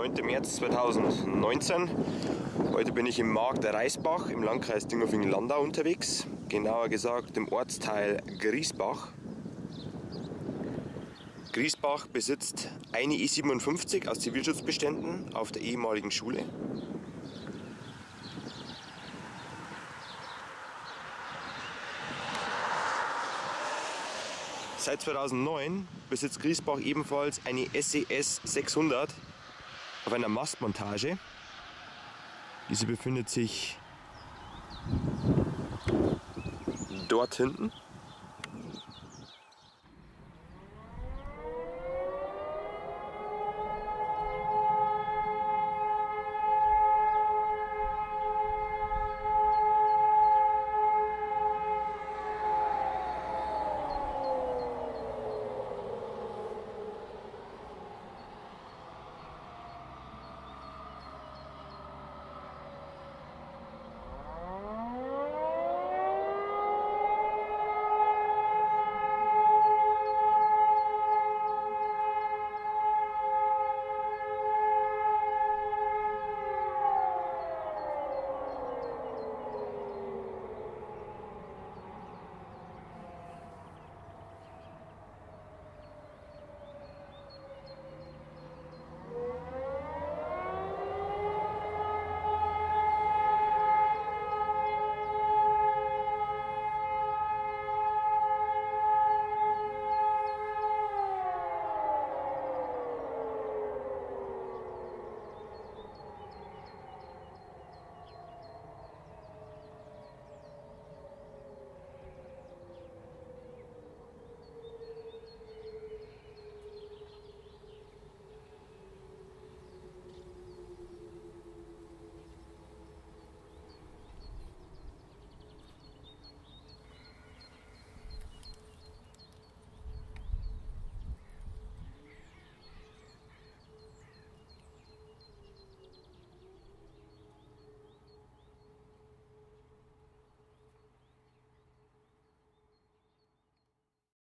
9. März 2019. Heute bin ich im Markt Reisbach im Landkreis Dingolfing-Landau unterwegs. Genauer gesagt im Ortsteil Griesbach. Griesbach besitzt eine E57 aus Zivilschutzbeständen auf der ehemaligen Schule. Seit 2009 besitzt Griesbach ebenfalls eine SES 600 auf einer Mastmontage. Diese befindet sich dort hinten.